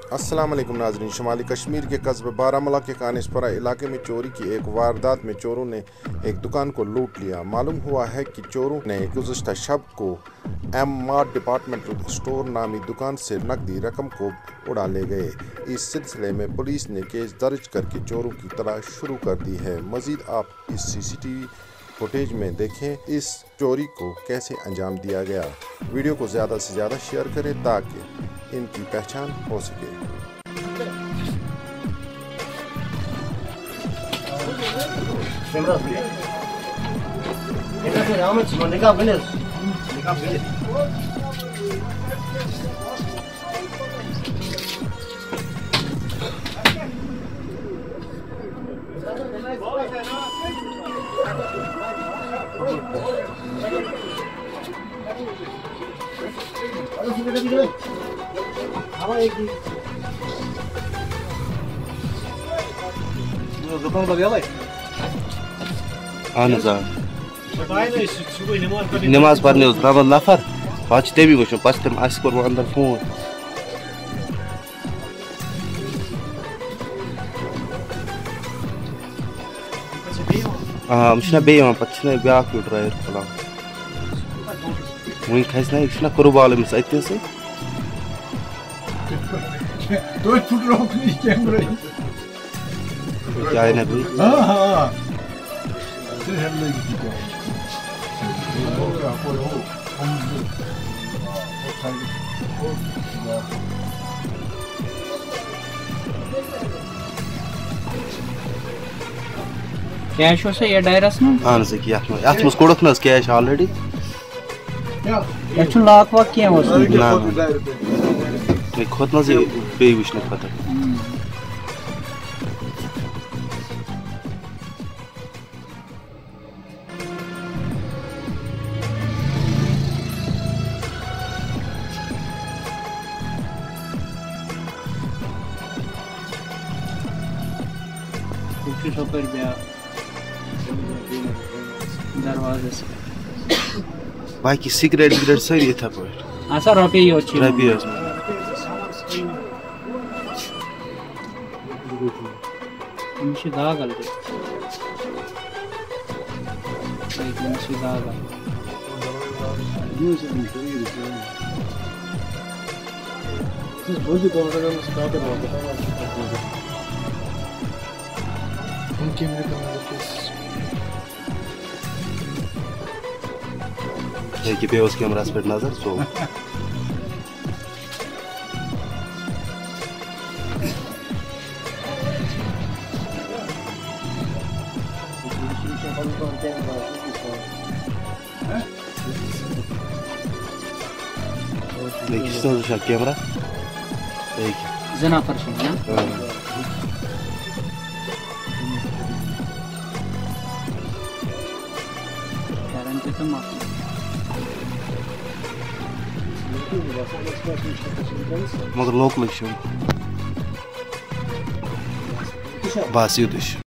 अस्सलाम वालेकुम नाज़रीन। शुमाली कश्मीर के कस्बे बारामूला के कानिसपुरा इलाके में चोरी की एक वारदात में चोरों ने एक दुकान को लूट लिया। मालूम हुआ है कि चोरों ने गुज़श्ता शब को मार्ट डिपार्टमेंटल स्टोर नामी दुकान से नकदी रकम को उड़ा ले गए। इस सिलसिले में पुलिस ने केस दर्ज करके चोरों की तलाश शुरू कर दी है। मज़ीद आप इस CCTV फुटेज में देखें इस चोरी को कैसे अंजाम दिया गया। वीडियो को ज़्यादा से ज़्यादा शेयर करें ताकि इनकी पहचान हो सके। दुकान पर भाई नमाज पढ़ने नफर तमी वो तम कोर अंदर फोन पे ब्या ड्राइवर खुलान वो खस ना कुरबाल अमिस अत क्या ना भी कैश हो ये डायरस में आन से किया अत मस कोड़क न कैश ऑलरेडी ये लाक वाक किया हो ना मैं खुद न बे वुचन पता दरवाजे से बाकी सिगरेट सारी इथा पे रुपये दाग पे उस कैमरा पे नजर सो कैमरा जना पर मगर लोकल बस युत